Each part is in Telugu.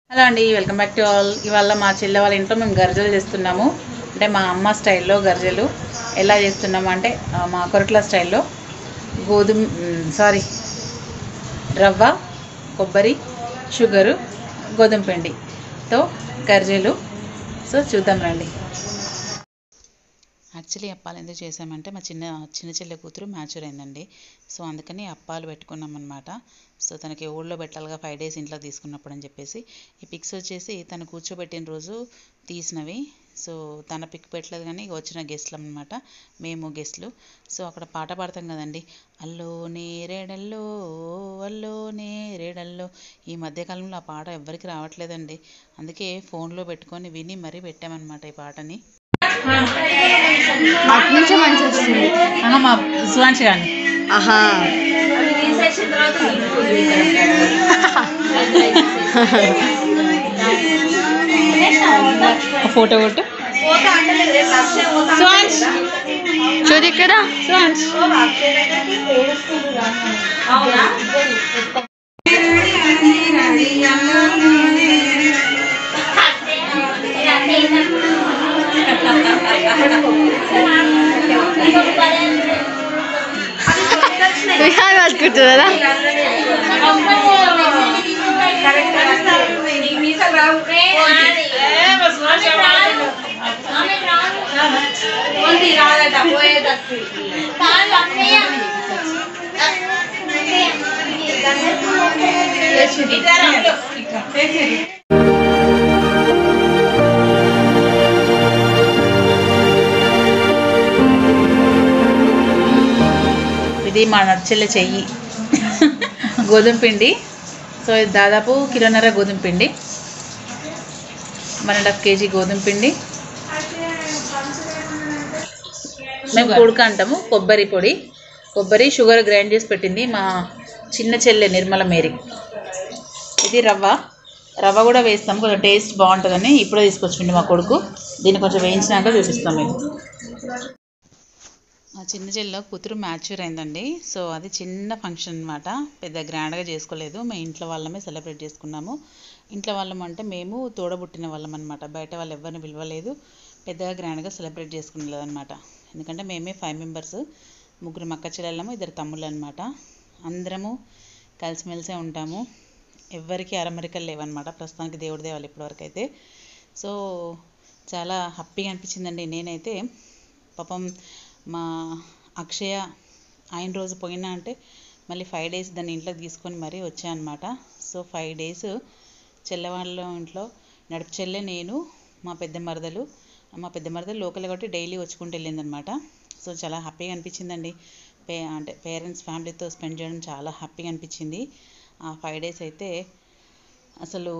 హలో అండి, వెల్కమ్ బ్యాక్ టు ఆల్. ఇవాళ మా చెల్లె వాళ్ళ ఇంట్లో మేము గర్జలు చేస్తున్నాము. అంటే మా అమ్మ స్టైల్లో గర్జలు ఎలా చేస్తున్నాము అంటే మా కొరట్ల స్టైల్లో రవ్వ, కొబ్బరి, షుగరు, గోధుమ పిండితో గర్జలు. సో చూద్దాం రండి. యాక్చువల్లీ అప్పాలు ఎందుకు చేసామంటే మా చిన్న చెల్లె కూతురు మ్యాచ్యూర్ అయిందండి. సో అందుకని అప్పాలు పెట్టుకున్నాం అనమాట. సో తనకి ఊళ్ళో పెట్టాలిగా 5 days ఇంట్లో తీసుకున్నప్పుడు అని చెప్పేసి. ఈ పిక్స్ వచ్చేసి తను కూర్చోబెట్టిన రోజు తీసినవి. సో తన పిక్ పెట్టలేదు కానీ వచ్చిన గెస్ట్లు అనమాట, మేము గెస్ట్లు. సో అక్కడ పాట పాడతాం కదండి, అల్లో నేరేడల్లో అల్లో నేరేడల్లో. ఈ మధ్యకాలంలో ఆ పాట ఎవ్వరికి రావట్లేదండి. అందుకే ఫోన్లో పెట్టుకొని విని మరీ పెట్టామన్నమాట ఈ పాటని. అట్నుంచే మంచి వస్తుంది. మా సువాంశ గాని ఆహా ఫోటో కొట్టు సువాంశ్. చూడు ఇక్కడ సువాంశ్ విహార్ పట్టుకుంటుందా? ఇది మా నచ్చలే చెయ్యి గోధుమ పిండి. సో ఇది దాదాపు 1.5 కిలో గోధుమ పిండి, 1.5 kg గోధుమ పిండి. మేము కుడక అంటాము. కొబ్బరి పొడి, కొబ్బరి, షుగర్ గ్రైండ్ చేసి పెట్టింది మా చిన్న చెల్లె నిర్మల మేరీ. ఇది రవ్వ కూడా వేస్తాము, కొంచెం టేస్ట్ బాగుంటుందని ఇప్పుడే తీసుకొచ్చింది మా కొడుకు. దీన్ని కొంచెం వేయించినాక చూపిస్తాం మేము. మా చిన్న చెల్లెలో కూతురు మ్యాచ్యూర్ అయిందండి. సో అది చిన్న ఫంక్షన్ అనమాట, పెద్ద గ్రాండ్గా చేసుకోలేదు. మేము ఇంట్లో వాళ్ళమే సెలబ్రేట్ చేసుకున్నాము. ఇంట్లో వాళ్ళం అంటే మేము తోడబుట్టిన వాళ్ళం అనమాట, బయట వాళ్ళు ఎవరిని పిలవలేదు, పెద్దగా గ్రాండ్గా సెలబ్రేట్ చేసుకునేలేదు అనమాట. ఎందుకంటే మేమే 5 members, 3 అక్క చెల్లెళ్ళము, 2 తమ్ముళ్ళు అనమాట. అందరము కలిసిమెలిసే ఉంటాము, ఎవరికి అరమరికలు లేవన్నమాట ప్రస్తుతానికి, దేవుడి దేవాలి ఇప్పటివరకు అయితే. సో చాలా హ్యాపీగా అనిపించిందండి. నేనైతే పాపం మా అక్షయ ఆయన రోజు పోయినా అంటే మళ్ళీ 5 days దాన్ని ఇంట్లోకి తీసుకొని మరీ వచ్చాయన్నమాట. సో 5 days చెల్లెవాళ్ళ ఇంట్లో నడుపు చెల్లె, నేను, మా పెద్ద మరదలు లోకల్ కాబట్టి డైలీ వచ్చుకుంటూ వెళ్ళిందనమాట. సో చాలా హ్యాపీగా అనిపించిందండి. అంటే పేరెంట్స్ ఫ్యామిలీతో స్పెండ్ చేయడం చాలా హ్యాపీగా అనిపించింది. ఆ 5 days అయితే అసలు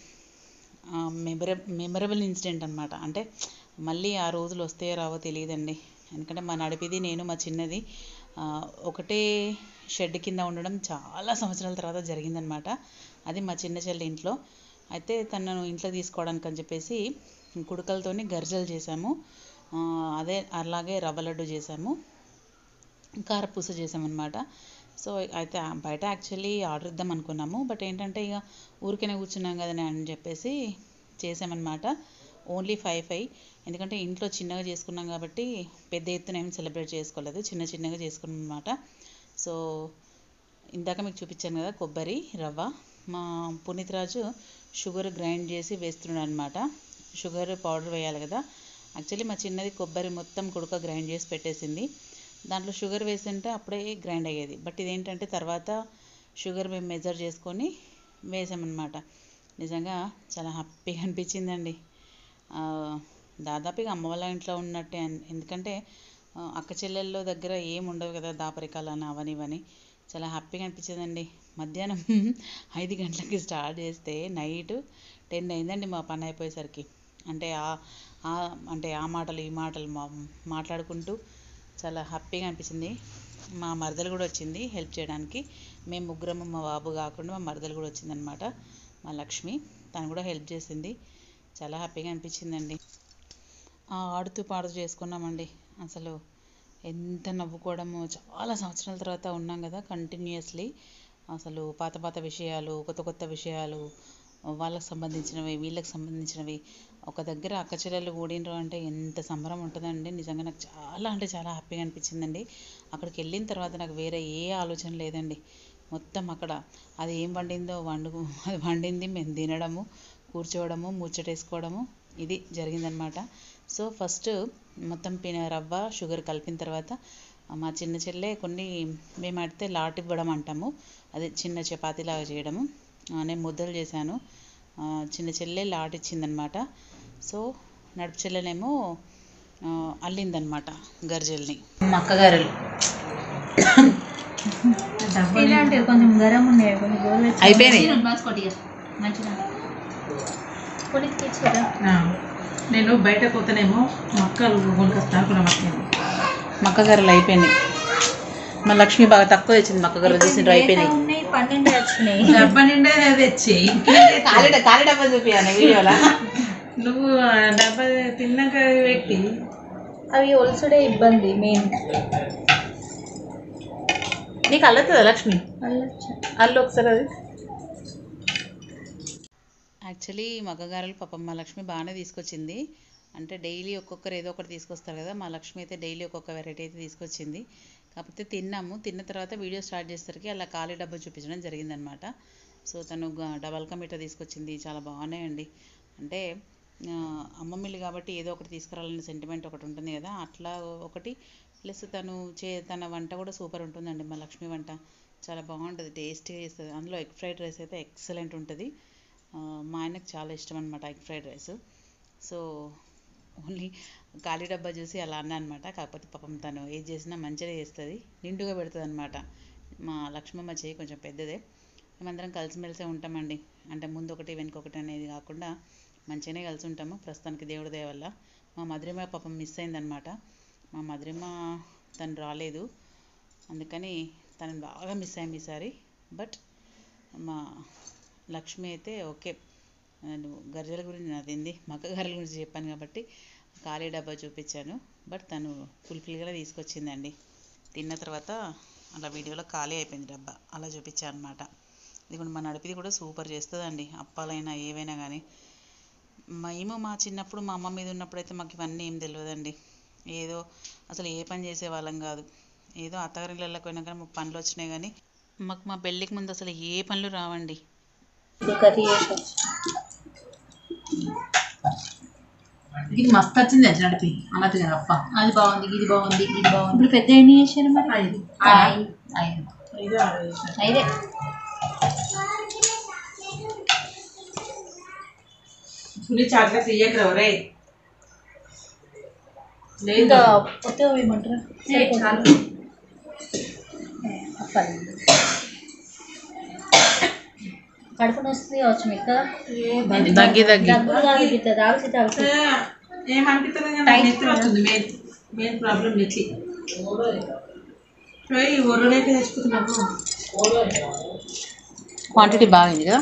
మెమరబుల్ ఇన్సిడెంట్ అనమాట. అంటే మళ్ళీ ఆ రోజులు వస్తాయో రావో తెలియదండి. ఎందుకంటే మా నడిపిది, నేను, మా చిన్నది ఒకటే షెడ్ కింద ఉండడం చాలా సంవత్సరాల తర్వాత జరిగిందనమాట. అది మా చిన్న చెల్లి ఇంట్లో. అయితే తనను ఇంట్లో తీసుకోవడానికి అని చెప్పేసి కుడకలతోని గర్జలు చేసాము. అలాగే రవ్వ లడ్డు చేసాము, కారపూస చేసామన్నమాట. సో అయితే బయట యాక్చువల్లీ ఆర్డర్ ఇద్దాం అనుకున్నాము, బట్ ఏంటంటే ఇక ఊరికనే కూర్చున్నాం కదని అని చెప్పేసి చేసామన్నమాట. ఓన్లీ 5 ఎందుకంటే ఇంట్లో చిన్నగా చేసుకున్నాం కాబట్టి పెద్ద ఎత్తున ఏమి సెలబ్రేట్ చేసుకోలేదు, చిన్నగా చేసుకున్నాం అనమాట. సో ఇందాక మీకు చూపించాను కదా కొబ్బరి, రవ్వ. మా పునీత్ రాజు షుగర్ గ్రైండ్ చేసి వేస్తున్నాడు అనమాట. షుగర్ పౌడర్ వేయాలి కదా. యాక్చువల్లీ మా చిన్నది కొబ్బరి మొత్తం కుడక గ్రైండ్ చేసి పెట్టేసింది, దాంట్లో షుగర్ వేసింటే అప్పుడే గ్రైండ్ అయ్యేది. బట్ ఇదేంటంటే తర్వాత షుగర్ మేము మెజర్ చేసుకొని వేసామన్నమాట. నిజంగా చాలా హ్యాపీగా అనిపించిందండి. దాదాపుగా అమ్మ వాళ్ళ ఇంట్లో ఉన్నట్టే. ఎందుకంటే అక్క చెల్లెళ్ళ దగ్గర ఏమి ఉండవు కదా, దాపరికాలని అవని ఇవని. చాలా హ్యాపీగా అనిపించిందండి. మధ్యాహ్నం 5 గంటలకి స్టార్ట్ చేస్తే నైట్ 10 అయిందండి మా పని అయిపోయేసరికి. అంటే ఆ మాటలు ఈ మాటలు మాట్లాడుకుంటూ చాలా హ్యాపీగా అనిపించింది. మా మరదలు కూడా వచ్చింది హెల్ప్ చేయడానికి. మేము ముగ్గురము, మా బాబు కాకుండా మా మరదలు కూడా వచ్చిందనమాట, మా లక్ష్మి. తను కూడా హెల్ప్ చేసింది. చాలా హ్యాపీగా అనిపించిందండి. ఆడుతూ పాడుతూ చేసుకున్నామండి. అసలు ఎంత నవ్వుకోవడము. చాలా సంవత్సరాల తర్వాత ఉన్నాం కదా కంటిన్యూస్లీ. అసలు పాత విషయాలు, కొత్త విషయాలు, వాళ్ళకి సంబంధించినవి వీళ్ళకి సంబంధించినవి ఒక దగ్గర అక్క చెల్లెలు కూడినరు అంటే ఎంత సంబరం ఉంటుందండి. నిజంగా నాకు చాలా అంటే చాలా హ్యాపీగా అనిపించిందండి. అక్కడికి వెళ్ళిన తర్వాత నాకు వేరే ఏ ఆలోచన లేదండి. మొత్తం అక్కడ అది ఏం వండిందో అది వండింది మేము తినడము, కూర్చోవడము, ముచ్చటేసుకోవడము ఇది జరిగిందనమాట. సో ఫస్ట్ మొత్తం రవ్వ షుగర్ కలిపిన తర్వాత మా చిన్న చెల్లె కొన్ని మేము అడితే లాట్ ఇవ్వడం అంటాము, అదే చిన్న చపాతీలాగా చేయడము. నేను ముద్దలు చేశాను, చిన్న చెల్లె లాట్ ఇచ్చిందనమాట. సో నడుపు చెల్లెనేమో అల్లిందనమాట గర్జల్ని. మక్కగారెలు కొంచెం గరం ఉన్నాయి, అయిపోయినాయి. నేను బయట పోతేనేమో మక్కలు కొనుకొస్తాను. మక్కగారెలు అయిపోయినాయి. మా లక్ష్మి బాగా తక్కువ తెచ్చింది మక్కగారెలు, చూసిండ్రు అయిపోయినాయి. 12 వచ్చినాయి. డబ్బా నిండా తెచ్చి ఖాళీ డబ్బా చూపియాలి వీడియోలా. నువ్వు డబ్బా తిన్నాక పెట్టి అవి ఒలుసుడే ఇబ్బంది మెయిన్. నీకు అల్లుతుందా లక్ష్మి? అల్లు ఒకసారి అది. యాక్చువల్లీ మగ్గగారెలు పాపం మా లక్ష్మి బాగానే తీసుకొచ్చింది. అంటే డైలీ ఒక్కొక్కరు ఏదో ఒకటి తీసుకొస్తారు కదా, మా లక్ష్మి అయితే డైలీ ఒక్కొక్క వెరైటీ అయితే తీసుకొచ్చింది. కాకపోతే తిన్నాము, తిన్న తర్వాత వీడియో స్టార్ట్ చేసేసరికి అలా ఖాళీ డబ్బా చూపించడం జరిగిందనమాట. సో తను డబల్ కా మీఠా తీసుకొచ్చింది, చాలా బాగున్నాయండి. అంటే అమ్మమ్మిల్లు కాబట్టి ఏదో ఒకటి తీసుకురావాలనే సెంటిమెంట్ ఒకటి ఉంటుంది కదా, అట్లా ఒకటి. ప్లస్ తన వంట కూడా సూపర్ ఉంటుందండి. మా లక్ష్మి వంట చాలా బాగుంటుంది, టేస్టీగా చేస్తుంది. అందులో ఎగ్ ఫ్రైడ్ రైస్ అయితే ఎక్సలెంట్ ఉంటుంది. మా ఆయనకు చాలా ఇష్టం అనమాట egg fried rice. So only ఖాళీ డబ్బా చూసి అలా అన్నా అనమాట. కాకపోతే పాపం తను ఏది చేసినా మంచిగా చేస్తుంది, నిండుగా పెడుతుంది అనమాట. మా లక్ష్మమ్మ చేయి కొంచెం పెద్దదే. మేమందరం కలిసిమెలిసే ఉంటామండి. అంటే ముందు ఒకటి వెనుకొకటి అనేది కాకుండా మంచిగానే కలిసి ఉంటాము ప్రస్తుతానికి, దేవుడి దయ వల్ల. మా మధురిమ పాపం మిస్ అయిందనమాట. మా మధురిమ తను రాలేదు, అందుకని తనని బాగా మిస్ అయ్యాము ఈసారి. బట్ మా లక్ష్మి అయితే ఓకే. నేను గర్జల గురించి నాదింది, మక్కగారెల గురించి చెప్పాను కాబట్టి ఖాళీ డబ్బా చూపించాను. బట్ తను ఫుల్ఫిల్గా తీసుకొచ్చిందండి. తిన్న తర్వాత అలా వీడియోలో ఖాళీ అయిపోయింది డబ్బా, అలా చూపించాను అనమాట. ఇది కూడా మా నడిపిది కూడా సూపర్ చేస్తుందండి, అప్పాలైనా ఏవైనా కానీ. మేము మా చిన్నప్పుడు మా అమ్మ మీద ఉన్నప్పుడు అయితే మాకు ఇవన్నీ ఏం తెలియదండి. ఏదో అసలు ఏ పని చేసేవాళ్ళం కాదు. ఏదో అత్తగారిళ్ళకి పోయినా కానీ మాకు పనులు వచ్చినాయి, కానీ మాకు మా పెళ్ళికి ముందు అసలు ఏ పనులు రావండి. ఇది మస్తు వచ్చింది నడిపి అన్నది కదా అప్ప. అది బాగుంది, ఇది బాగుంది, ఇది బాగుంది. ఇప్పుడు పెద్ద ఎన్ని చేశారు మరి? 5 పులి చాట్ల తీయకరావు రే. ఇంకా కొత్తగా వేయమంటారా? కడుపుని వస్తుంది కావచ్చు మీకు కదా, దగ్గి ఏమనిపిస్తుంది. మెయిన్ ప్రాబ్లం నెచ్చి ఒర్రలేక తెచ్చుకుంటున్నాము. క్వాంటిటీ బాగుంది కదా.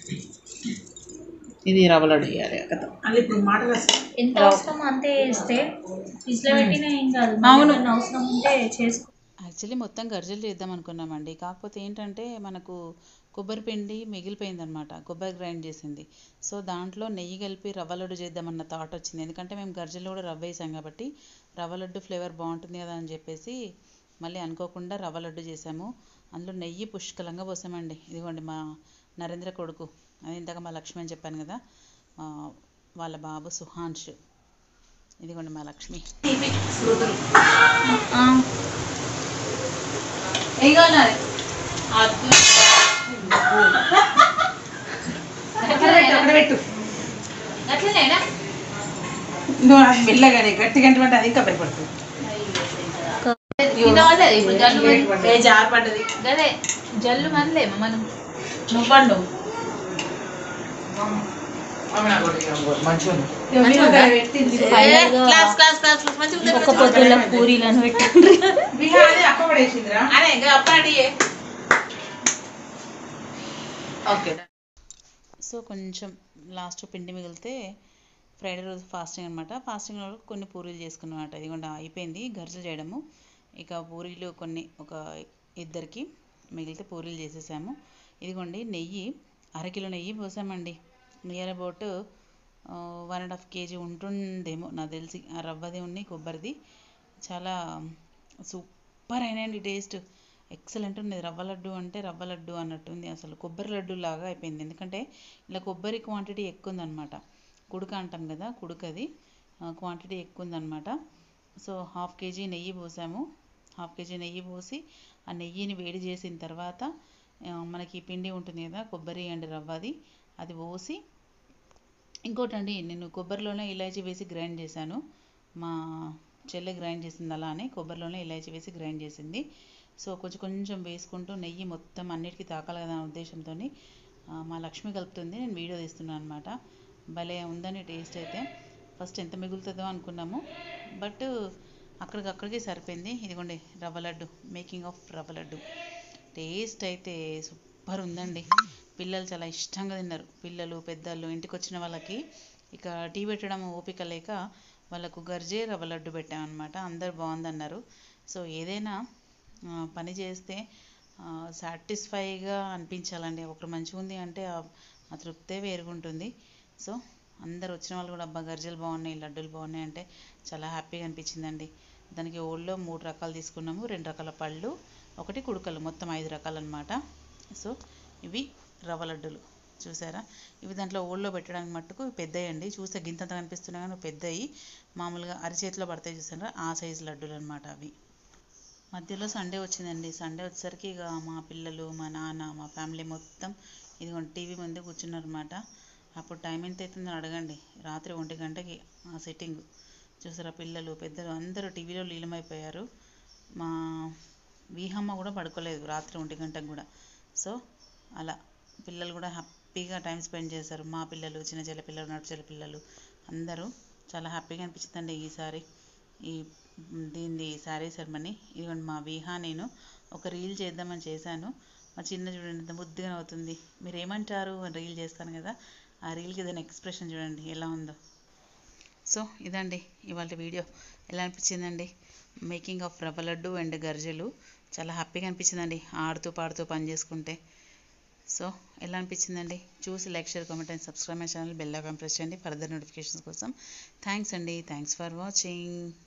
ఇది రవ్వ లడ్డు వేయాలి కదా. అది ఇప్పుడు మాటలు వస్తాయి. ఎంత అవసరం అంతే వేస్తే ఫ్రిడ్జ్లో పెట్టినా ఏం కాదు. అవును, అవసరం ఉంటే చేసుకో. యాక్చువల్లీ మొత్తం గర్జలు చేద్దాం అనుకున్నామండి. కాకపోతే ఏంటంటే మనకు కొబ్బరి పిండి మిగిలిపోయిందనమాట, కొబ్బరి గ్రైండ్ చేసింది. సో దాంట్లో నెయ్యి కలిపి రవ్వ లడ్డు చేద్దామన్న థాట్ వచ్చింది. ఎందుకంటే మేము గర్జలు కూడా రవ్వ వేసాం కాబట్టి రవ్వ లడ్డు ఫ్లేవర్ బాగుంటుంది కదా అని చెప్పేసి మళ్ళీ అనుకోకుండా రవ్వ లడ్డు చేసాము. అందులో నెయ్యి పుష్కలంగా పోసామండి. ఇదిగోండి మా నరేంద్ర కొడుకు, అది ఇందాక మా లక్ష్మి అని చెప్పాను కదా, వాళ్ళ బాబు సుహాన్ష్. ఇదిగోండి మా లక్ష్మి. నువ్వు అది మెల్లగానే గట్టిగా అంటే అది ఇంకా భయపడుతుంది. జారు పడ్డది జల్లు మనలే మనం నువ్వు పండు ఒక పొద్దుల పూరీలను పెట్టండి. ఓకే. సో కొంచెం లాస్ట్ పిండి మిగిలితే ఫ్రైడే రోజు ఫాస్టింగ్ అనమాట. ఫాస్టింగ్ రోజు కొన్ని పూరీలు చేసుకున్నమాట. ఇదిగోండి అయిపోయింది గర్జలు చేయడము. ఇక పూరీలు కొన్ని ఒక ఇద్దరికి మిగిలితే పూరీలు చేసేసాము. ఇదిగోండి నెయ్యి, 1/2 కిలో నెయ్యి పోసామండి. నియర్ అబౌట్ 1.5 kg ఉంటుందేమో నాకు తెలిసి. ఆ రవ్వది ఉన్ని కొబ్బరిది చాలా సూపర్ అయినాయండి. టేస్ట్ ఎక్సలెంట్ ఉన్నది. రవ్వ లడ్డు అంటే రవ్వ లడ్డు అన్నట్టుంది, అసలు కొబ్బరి లడ్డు లాగా అయిపోయింది. ఎందుకంటే ఇలా కొబ్బరి క్వాంటిటీ ఎక్కువ ఉందన్నమాట. కుడుక అంటాం కదా, కుడుకది క్వాంటిటీ ఎక్కువ ఉందన్నమాట. సో 1/2 kg నెయ్యి పోసాము. 1/2 kg నెయ్యి పోసి ఆ నెయ్యిని వేడి చేసిన తర్వాత మనకి పిండి ఉంటుంది కదా కొబ్బరి అండ్ రవ్వది, అది పోసి. ఇంకోటండి, నేను కొబ్బరిలోనే ఇలాచీ వేసి గ్రైండ్ చేశాను. మా చెల్లె గ్రైండ్ చేసింది, అలానే కొబ్బరిలోనే ఇలాచీ వేసి గ్రైండ్ చేసింది. సో కొంచెం కొంచెం వేసుకుంటూ నెయ్యి మొత్తం అన్నిటికీ తాకాలి కదా అనే ఉద్దేశంతో మా లక్ష్మి కలుపుతుంది, నేను వీడియో తీస్తున్నాను అనమాట. భలే ఉందని టేస్ట్ అయితే. ఫస్ట్ ఎంత మిగులుతుందో అనుకున్నాము, బట్ అక్కడికక్కడికి సరిపోయింది. ఇదిగోండి రవ్వ లడ్డు, మేకింగ్ ఆఫ్ రవ్వ లడ్డు. టేస్ట్ అయితే సూపర్ ఉందండి. పిల్లలు చాలా ఇష్టంగా తిన్నారు. పిల్లలు పెద్దలు, ఇంటికి వచ్చిన వాళ్ళకి ఇక టీ పెట్టడం ఓపిక లేక వాళ్ళకు గర్జే రవ్వ లడ్డు పెట్టామన్నమాట. అందరు బాగుందన్నారు. సో ఏదైనా పని చేస్తే సాటిస్ఫైగా అనిపించాలండి. ఒకరు మంచిగా ఉంది అంటే ఆ తృప్తే వేరుగుంటుంది. సో అందరు వచ్చిన వాళ్ళు కూడా అబ్బా గర్జలు బాగున్నాయి, లడ్డూలు బాగున్నాయి అంటే చాలా హ్యాపీగా అనిపించిందండి. దానికి ఓల్డ్లో 3 రకాలు తీసుకున్నాము, 2 రకాల పళ్ళు, 1 కుడుకలు, మొత్తం 5 రకాలు అనమాట. సో ఇవి రవ్వ లడ్డూలు చూసారా. ఇవి దాంట్లో ఓల్డ్లో పెట్టడానికి మట్టుకు పెద్దవి అండి. చూస్తే గింతంత కనిపిస్తున్నాయి కానీ పెద్దవి, మామూలుగా అరిచేతిలో పడతాయి చూసారా, ఆ సైజు లడ్డూలు అనమాట అవి. మధ్యలో సండే వచ్చిందండి. సండే వచ్చేసరికి ఇక మా పిల్లలు, మా నాన్న, మా ఫ్యామిలీ మొత్తం ఇదిగోండి టీవీ ముందే కూర్చున్నారన్నమాట. అప్పుడు టైం ఎంత అవుతుందో అడగండి, రాత్రి 1 గంటకి ఆ సెట్టింగ్ చూసారా. పిల్లలు పెద్దలు అందరూ టీవీలో లీలమైపోయారు. మా వీహమ్మ కూడా పడుకోలేదు రాత్రి 1 గంటకు కూడా. సో అలా పిల్లలు కూడా హ్యాపీగా టైం స్పెండ్ చేశారు. మా పిల్లలు, చిన్న చెల్ల పిల్లలు, నడుపు చెల్ల పిల్లలు అందరూ చాలా హ్యాపీగా అనిపించిందండి ఈసారి దీనిది శారీ సెరమనీ. ఇదిగోండి మా విహా, నేను ఒక రీల్ చేద్దామని చేశాను. మా చిన్న చూడండి ఎంత ముద్దుగా అవుతుంది. మీరు ఏమంటారు రీల్ చేస్తాను కదా, ఆ రీల్కి దాని ఎక్స్ప్రెషన్ చూడండి ఎలా ఉందో. సో ఇదండి ఇవాళ వీడియో. ఎలా అనిపించిందండి మేకింగ్ ఆఫ్ రవ్వ లడ్డు అండ్ గర్జెలు. చాలా హ్యాపీగా అనిపించిందండి ఆడుతూ పాడుతూ పని చేసుకుంటే. సో ఎలా అనిపించిందండి చూసి like, share, comment and subscribe my channel. Bell icon press చేయండి ఫర్దర్ నోటిఫికేషన్స్ కోసం. థ్యాంక్స్ అండి. Thanks for watching.